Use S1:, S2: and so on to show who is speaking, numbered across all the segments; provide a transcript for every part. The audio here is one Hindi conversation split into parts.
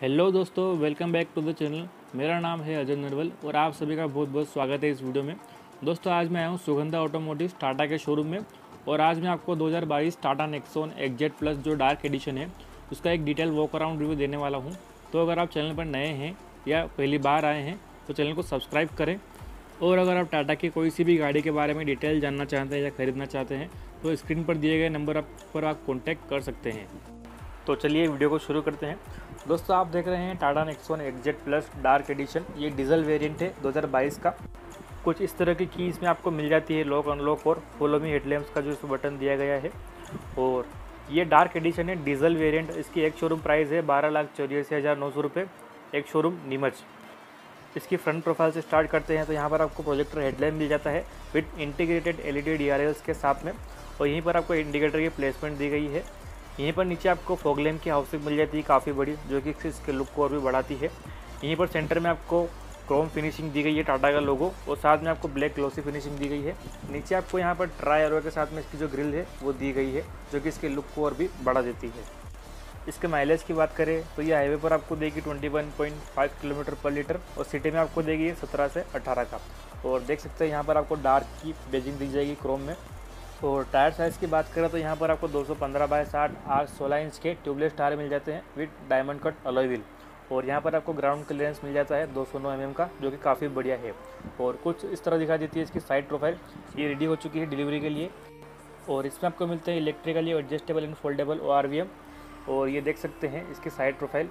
S1: हेलो दोस्तों, welcome back to the channel. मेरा नाम है अजय नरवल और आप सभी का बहुत बहुत स्वागत है इस वीडियो में। दोस्तों, आज मैं आया हूँ सुगंधा ऑटोमोटिव टाटा के शोरूम में और आज मैं आपको 2022 टाटा नेक्सॉन एक्जेट प्लस जो डार्क एडिशन है उसका एक डिटेल वॉक अराउंड रिव्यू देने वाला हूँ। तो अगर आप चैनल पर नए हैं या पहली बार आए हैं तो चैनल को सब्सक्राइब करें, और अगर आप टाटा की कोई सी भी गाड़ी के बारे में डिटेल जानना चाहते हैं या ख़रीदना चाहते हैं तो स्क्रीन पर दिए गए नंबर पर आप कॉन्टैक्ट कर सकते हैं। तो चलिए वीडियो को शुरू करते हैं। दोस्तों, आप देख रहे हैं Tata Nexon XZ plus dark edition. ये डीजल वेरिएंट है 2022 का। कुछ इस तरह की कीज़ में आपको मिल जाती है, लॉक अनलॉक और फॉलो मी हेडलैम्प्स का जो इस बटन दिया गया है। और ये डार्क एडिशन है, डीजल वेरिएंट। इसकी एक शोरूम प्राइस है 12,84,900 रुपये, एक शोरूम नीमच। इसकी फ्रंट प्रोफाइल से स्टार्ट करते हैं तो यहाँ पर आपको प्रोजेक्टर हेडलैम्प मिल जाता है विद इंटीग्रेटेड एलईडी DRLs के साथ में, और यहीं पर आपको इंडिकेटर की प्लेसमेंट दी गई है। यहीं पर नीचे आपको फॉग लैम्प की हाउसिंग मिल जाती है काफ़ी बड़ी, जो कि इसके लुक को और भी बढ़ाती है। यहीं पर सेंटर में आपको क्रोम फिनिशिंग दी गई है टाटा का लोगो, और साथ में आपको ब्लैक ग्लॉसी फिनिशिंग दी गई है। नीचे आपको यहाँ पर ट्राई एरो के साथ में इसकी जो ग्रिल है वो दी गई है, जो कि इसके लुक को और भी बढ़ा देती है। इसके माइलेज की बात करें तो ये हाईवे पर आपको देगी 21.5 किलोमीटर पर लीटर, और सिटी में आपको देगी 17 से 18 का। और देख सकते हैं यहाँ पर आपको डार्क की बेजिंग दी जाएगी क्रोम में। और टायर साइज़ की बात करें तो यहाँ पर आपको 215/60 R16 इंच के ट्यूबलेस टायर मिल जाते हैं with diamond cut alloy wheel. और यहाँ पर आपको ग्राउंड क्लियरेंस मिल जाता है 209 mm का, जो कि काफ़ी बढ़िया है। और कुछ इस तरह दिखाई देती है इसकी साइड प्रोफाइल। ये रेडी हो चुकी है डिलीवरी के लिए, और इसमें आपको मिलते हैं electrically adjustable and foldable ORVM। और ये देख सकते हैं इसकी साइड प्रोफाइल।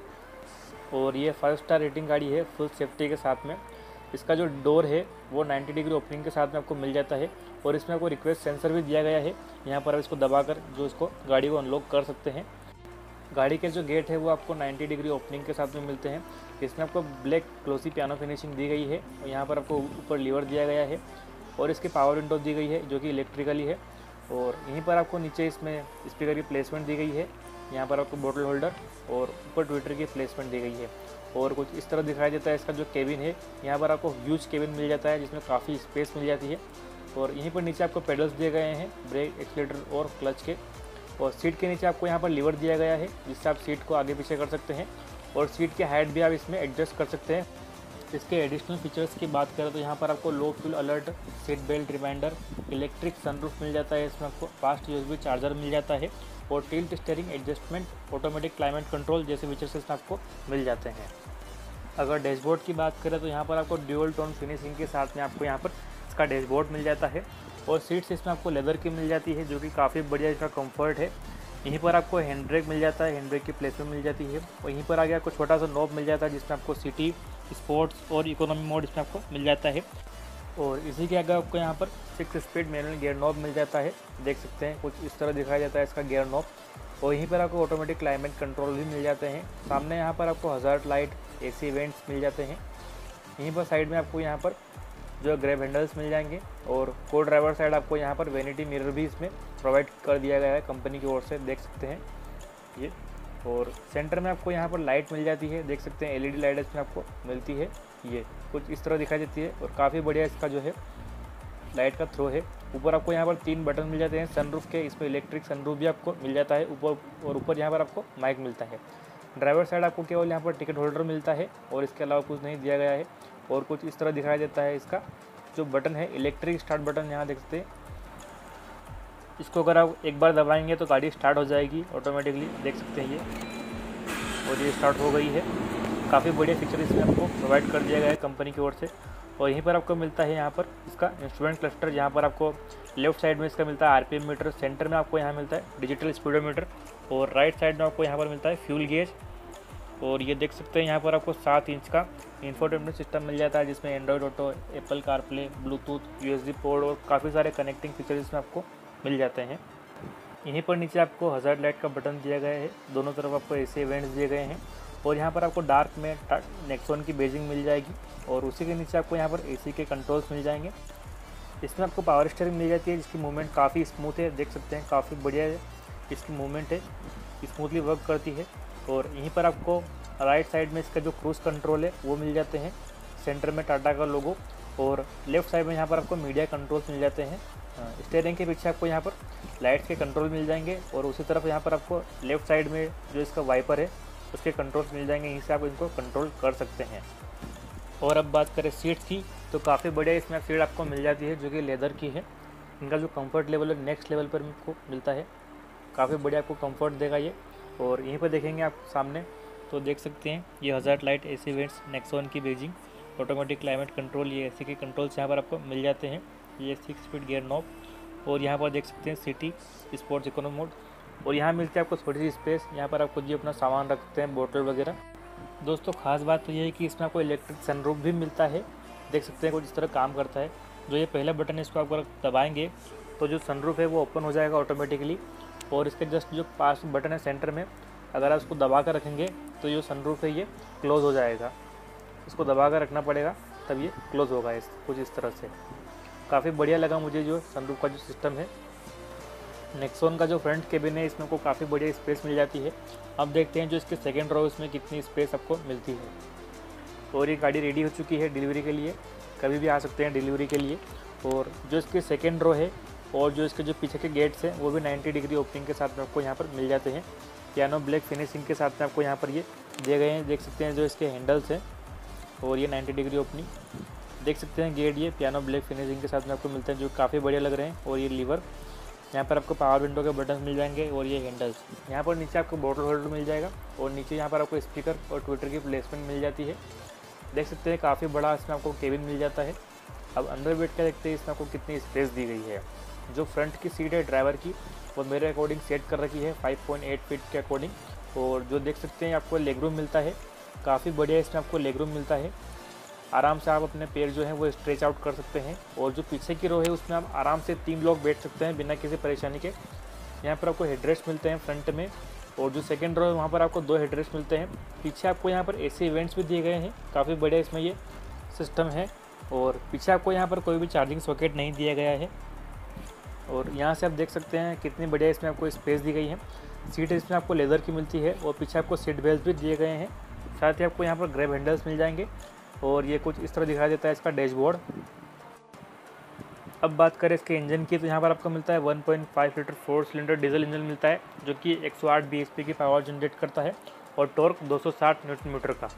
S1: और ये 5 स्टार रेटिंग गाड़ी है फुल सेफ्टी के साथ में। इसका जो डोर है वो 90 डिग्री ओपनिंग के साथ में आपको मिल जाता है, और इसमें आपको रिक्वेस्ट सेंसर भी दिया गया है। यहाँ पर आप इसको दबाकर जो इसको गाड़ी को अनलॉक कर सकते हैं। गाड़ी के जो गेट है वो आपको 90 डिग्री ओपनिंग के साथ में मिलते हैं। इसमें आपको ब्लैक ग्लॉसी पियानो फिनिशिंग दी गई है, और यहाँ पर आपको ऊपर लीवर दिया गया है, और इसकी पावर विंडो दी गई है जो कि इलेक्ट्रिकली है। और यहीं पर आपको नीचे इसमें स्पीकर की प्लेसमेंट दी गई है। यहाँ पर आपको बोतल होल्डर और ऊपर ट्विटर की प्लेसमेंट दी गई है। और कुछ इस तरह दिखाई देता है इसका जो केबिन है। यहाँ पर आपको ह्यूज केबिन मिल जाता है जिसमें काफ़ी स्पेस मिल जाती है। और यहीं पर नीचे आपको पेडल्स दिए गए हैं, ब्रेक, एक्सीलरेटर और क्लच के। और सीट के नीचे आपको यहाँ पर लीवर दिया गया है जिससे आप सीट को आगे पीछे कर सकते हैं, और सीट की हाइट भी आप इसमें एडजस्ट कर सकते हैं। इसके एडिशनल फीचर्स की बात करें तो यहाँ पर आपको low fuel alert, seat belt reminder, electric sunroof मिल जाता है। इसमें आपको फास्ट USB चार्जर मिल जाता है, और tilt steering adjustment, automatic climate control जैसे फीचर्स इसमें आपको मिल जाते हैं। अगर डैशबोर्ड की बात करें तो यहाँ पर आपको ड्यूअल टोन फिनिशिंग के साथ में आपको यहाँ पर इसका डैशबोर्ड मिल जाता है, और सीट्स इसमें आपको लेदर की मिल जाती है जो कि काफ़ी बढ़िया इसका कंफर्ट है। यहीं पर आपको हैंड ब्रेक मिल जाता है, हैंड ब्रेक की प्लेसमेंट मिल जाती है। और यहीं पर आगे आपको छोटा सा नॉब मिल जाता है जिसमें आपको सिटी, स्पोर्ट्स और इकोनॉमी मोड इसमें आपको मिल जाता है। और इसी के आगे आपको यहाँ पर 6 स्पीड मैनुअल गियर नॉब मिल जाता है। देख सकते हैं कुछ इस तरह दिखाई देता है इसका गियर नॉब। और यहीं पर आपको ऑटोमेटिक क्लाइमेट कंट्रोल भी मिल जाते हैं। सामने यहाँ पर आपको हज़ार्ड लाइट, AC वेंट्स मिल जाते हैं। यहीं पर साइड में आपको यहाँ पर जो ग्रैब हैंडल्स मिल जाएंगे, और को ड्राइवर साइड आपको यहाँ पर वैनिटी मिरर भी इसमें प्रोवाइड कर दिया गया है कंपनी की ओर से, देख सकते हैं ये। और सेंटर में आपको यहाँ पर लाइट मिल जाती है, देख सकते हैं LED लाइट इसमें आपको मिलती है। ये कुछ इस तरह दिखाई देती है, और काफ़ी बढ़िया इसका जो है लाइट का थ्रो है। ऊपर आपको यहाँ पर 3 बटन मिल जाते हैं सनरूफ के, इसमें इलेक्ट्रिक सनरूफ भी आपको मिल जाता है ऊपर, और ऊपर यहाँ पर आपको माइक मिलता है। ड्राइवर साइड आपको केवल यहाँ पर टिकट होल्डर मिलता है, और इसके अलावा कुछ नहीं दिया गया है। और कुछ इस तरह दिखाई देता है इसका जो बटन है, इलेक्ट्रिक स्टार्ट बटन, यहाँ देख सकते हैं। इसको अगर आप एक बार दबाएंगे तो गाड़ी स्टार्ट हो जाएगी ऑटोमेटिकली, देख सकते हैं ये। और ये स्टार्ट हो गई है। काफ़ी बढ़िया फीचर इसमें आपको प्रोवाइड कर दिया गया है कंपनी की ओर से। और यहीं पर आपको मिलता है यहाँ पर इसका इंस्ट्रूमेंट क्लस्टर, जहाँ पर आपको लेफ्ट साइड में इसका मिलता है RPM मीटर, सेंटर में आपको यहाँ मिलता है डिजिटल स्पीडोमीटर, और राइट साइड में आपको यहाँ पर मिलता है फ्यूल गेज। और ये देख सकते हैं यहाँ पर आपको 7 इंच का इंफोटेनमेंट सिस्टम मिल जाता है जिसमें Android auto, Apple CarPlay, Bluetooth, USB port और काफ़ी सारे कनेक्टिंग फीचर इसमें आपको मिल जाते हैं। यहीं पर नीचे आपको हज़ार्ड लाइट का बटन दिया गया है, दोनों तरफ आपको AC वेंट्स दिए गए हैं। और यहाँ पर आपको डार्क में नेक्सॉन की बेजिंग मिल जाएगी, और उसी के नीचे आपको यहाँ पर AC के कंट्रोल्स मिल जाएंगे। इसमें आपको पावर स्टीयरिंग मिल जाती है जिसकी मूवमेंट काफ़ी स्मूथ है, देख सकते हैं काफ़ी बढ़िया इसकी मूवमेंट है, स्मूथली वर्क करती है। और यहीं पर आपको राइट साइड में इसका जो क्रूज़ कंट्रोल है वो मिल जाते हैं, सेंटर में टाटा का लोगो, और लेफ़्ट साइड में यहाँ पर आपको मीडिया कंट्रोल्स मिल जाते हैं। स्टीयरिंग के पीछे आपको यहाँ पर लाइट्स के कंट्रोल मिल जाएंगे, और उसी तरफ यहाँ पर आपको लेफ़्ट साइड में जो इसका वाइपर है उसके कंट्रोल्स मिल जाएंगे, यहीं से आप इनको कंट्रोल कर सकते हैं। और अब बात करें सीट्स की, तो काफ़ी बढ़िया इसमें सीट आपको मिल जाती है जो कि लेदर की है। इनका जो कंफर्ट लेवल है नेक्स्ट लेवल पर आपको मिलता है, काफ़ी बढ़िया आपको कंफर्ट देगा ये। और यहीं पर देखेंगे आप सामने तो देख सकते हैं ये hazard light AC vents Nexon की बेजिंग ऑटोमेटिक क्लाइमेट कंट्रोल, ये एसी के कंट्रोल्स यहाँ पर आपको मिल जाते हैं। ये 6 स्पीड गियर नॉब, और यहाँ पर देख सकते हैं सिटी स्पोर्ट्स इकोनॉमी मोड। और यहाँ मिलती है आपको थोड़ी सी स्पेस, यहाँ पर आप खुद ही अपना सामान रख सकते हैं, बोतल वगैरह। दोस्तों खास बात तो ये है कि इसमें आपको इलेक्ट्रिक सनरूफ भी मिलता है, देख सकते हैं कुछ इस तरह काम करता है। जो ये पहला बटन है इसको आप अगर दबाएंगे तो जो सनरूफ है वो ओपन हो जाएगा ऑटोमेटिकली, और इसके जस्ट जो पास बटन है सेंटर में, अगर आप इसको दबा कर रखेंगे तो जो सनरूफ है ये क्लोज़ हो जाएगा। इसको दबा कर रखना पड़ेगा तब ये क्लोज़ होगा, कुछ इस तरह से। काफ़ी बढ़िया लगा मुझे जो सनरूफ का जो सिस्टम है। नेक्सॉन का जो फ्रंट केबिन है इसमें को काफ़ी बढ़िया स्पेस मिल जाती है। अब देखते हैं जो इसके सेकेंड रो इसमें कितनी स्पेस आपको मिलती है। और ये गाड़ी रेडी हो चुकी है डिलीवरी के लिए, कभी भी आ सकते हैं डिलीवरी के लिए। और जो इसके सेकेंड रो है और जो इसके जो पीछे के गेट्स हैं वो भी 90 डिग्री ओपनिंग के साथ में आपको यहाँ पर मिल जाते हैं। पियानो ब्लैक फिनिशिंग के साथ में आपको यहाँ पर ये दिए गए हैं, देख सकते हैं जो इसके हैंडल्स हैं, और ये 90 डिग्री ओपनिंग देख सकते हैं। गेट ये पियानो ब्लैक फिनिशिंग के साथ में आपको मिलते हैं जो काफ़ी बढ़िया लग रहे हैं। और ये लीवर, यहाँ पर आपको पावर विंडो के बटन मिल जाएंगे, और ये हैंडल्स। यहाँ पर नीचे आपको बोतल होल्डर मिल जाएगा, और नीचे यहाँ पर आपको स्पीकर और ट्विटर की प्लेसमेंट मिल जाती है, देख सकते हैं। काफ़ी बड़ा इसमें आपको केबिन मिल जाता है। अब अंदर बैठ कर देखते हैं इसमें आपको कितनी स्पेस दी गई है। जो फ्रंट की सीट है ड्राइवर की वो मेरे अकॉर्डिंग सेट कर रखी है 5.8 फीट के अकॉर्डिंग। और जो देख सकते हैं आपको लेग रूम मिलता है, काफ़ी बढ़िया इसमें आपको लेग रूम मिलता है। आराम से आप अपने पैर जो है वो स्ट्रेच आउट कर सकते हैं। और जो पीछे की रो है उसमें आप आराम से 3 लोग बैठ सकते हैं बिना किसी परेशानी के। यहाँ पर आपको हेडरेस्ट मिलते हैं फ्रंट में, और जो सेकंड रो है वहाँ पर आपको 2 हेडरेस्ट मिलते हैं। पीछे आपको यहाँ पर एसी इवेंट्स भी दिए गए हैं, काफ़ी बढ़िया इसमें ये सिस्टम है। और पीछे आपको यहाँ पर कोई भी चार्जिंग सॉकेट नहीं दिया गया है। और यहाँ से आप देख सकते हैं कितनी बढ़िया इसमें आपको स्पेस दी गई है। सीट इसमें आपको लेदर की मिलती है, और पीछे आपको सीट बेल्ट भी दिए गए हैं। साथ ही आपको यहाँ पर ग्रैब हैंडल्स मिल जाएंगे, और ये कुछ इस तरह दिखाई देता है इसका डैशबोर्ड। अब बात करें इसके इंजन की, तो यहाँ पर आपको मिलता है 1.5 लीटर 4 सिलेंडर डीजल इंजन मिलता है जो कि 108 bhp की पावर जनरेट करता है, और टॉर्क 260 न्यूटन मीटर का।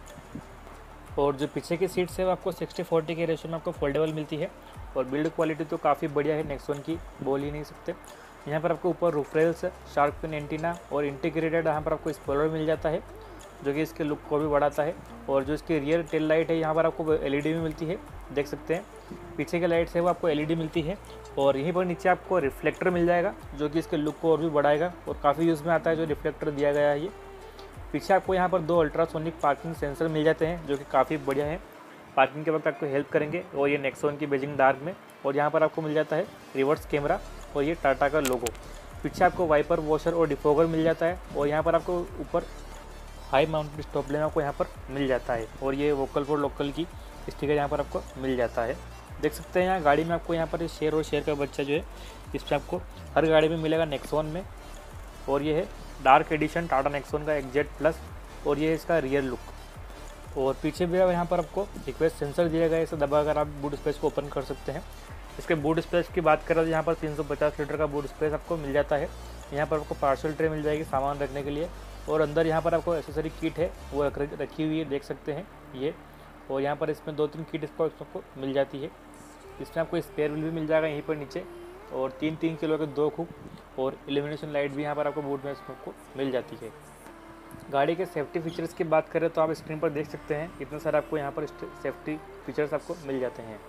S1: और जो पीछे की सीट्स है वो आपको 60-40 के रेशो में आपको फोल्डेबल मिलती है। और बिल्ड क्वालिटी तो काफ़ी बढ़िया है, नेक्सॉन की बोल ही नहीं सकते। यहाँ पर आपको ऊपर roof rails, shark fin antenna और इंटीग्रेटेड यहाँ पर आपको स्पॉइलर मिल जाता है जो कि इसके लुक को भी बढ़ाता है। और जो इसकी रियर टेल लाइट है यहाँ पर आपको एलईडी भी मिलती है, देख सकते हैं। पीछे के लाइट्स है वो आपको एलईडी मिलती है। और यहीं पर नीचे आपको रिफ्लेक्टर मिल जाएगा जो कि इसके लुक को और भी बढ़ाएगा, और काफ़ी यूज़ में आता है जो रिफ्लेक्टर दिया गया है ये। पीछे आपको यहाँ पर 2 अल्ट्रासोनिक पार्किंग सेंसर मिल जाते हैं जो कि काफ़ी बढ़िया है, पार्किंग के वक्त आपको हेल्प करेंगे। और ये नेक्सॉन की बेजिंग डार्क में। और यहाँ पर आपको मिल जाता है रिवर्स कैमरा, और ये टाटा का लोगो। पीछे आपको वाइपर, वॉशर और डिफोगर मिल जाता है। और यहाँ पर आपको ऊपर हाई माउंटेड स्टॉप लैम्प आपको यहाँ पर मिल जाता है, और ये वोकल फॉर लोकल की स्टिकर यहाँ पर आपको मिल जाता है, देख सकते हैं। यहाँ गाड़ी में आपको यहाँ पर शेर और शेर का बच्चा जो है इस पर आपको हर गाड़ी में मिलेगा नेक्सॉन में। और ये है डार्क एडिशन टाटा नेक्सॉन का एक्जेट प्लस, और ये इसका रियर लुक। और पीछे भी यहाँ पर आपको रिक्वेस्ट सेंसर दिया गया है, इसे दबाकर आप बूट स्पेस को ओपन कर सकते हैं। इसके बूट स्पेस की बात करें तो यहाँ पर 350 लीटर का बूट स्पेस आपको मिल जाता है। यहाँ पर आपको पार्सल ट्रे मिल जाएगी सामान रखने के लिए, और अंदर यहाँ पर आपको एसेसरी किट है वो रखी हुई है, देख सकते हैं ये। और यहाँ पर इसमें 2-3 किट इसको मिल जाती है। इसमें आपको स्पेयर व्हील भी मिल जाएगा यहीं पर नीचे, और 3-3 किलो के 2 हुक और इल्यूमिनेशन लाइट भी यहाँ पर आपको बूट में आपको मिल जाती है। गाड़ी के सेफ्टी फीचर्स की बात करें तो आप स्क्रीन पर देख सकते हैं इतने सारे आपको यहाँ पर सेफ्टी फीचर्स आपको मिल जाते हैं।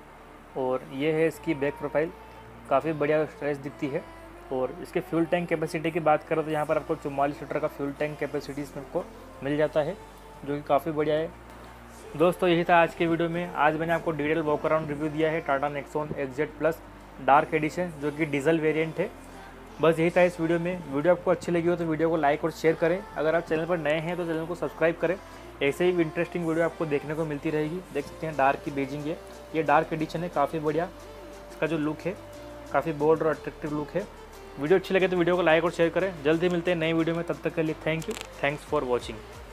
S1: और ये है इसकी बैक प्रोफाइल, काफ़ी बढ़िया स्ट्रेच दिखती है। और इसके फ्यूल टैंक कैपेसिटी की बात करें तो यहाँ पर आपको 44 लीटर का फ्यूल टैंक कैपेसिटी इसमें आपको मिल जाता है जो कि काफ़ी बढ़िया है। दोस्तों यही था आज के वीडियो में। आज मैंने आपको डिटेल वॉक अराउंड रिव्यू दिया है Tata Nexon XZ plus dark edition जो कि डीजल वेरिएंट है। बस यही था इस वीडियो में। वीडियो आपको अच्छी लगी हो तो वीडियो को लाइक और शेयर करें। अगर आप चैनल पर नए हैं तो चैनल को सब्सक्राइब करें, ऐसे ही इंटरेस्टिंग वीडियो आपको देखने को मिलती रहेगी। देख सकते हैं डार्क की बेजिंग है, ये डार्क एडिशन है, काफ़ी बढ़िया इसका जो लुक है, काफ़ी बोल्ड और अट्रैक्टिव लुक है। वीडियो अच्छी लगे तो वीडियो को लाइक और शेयर करें। जल्द ही मिलते हैं नई वीडियो में, तब तक के लिए thank you, thanks for watching.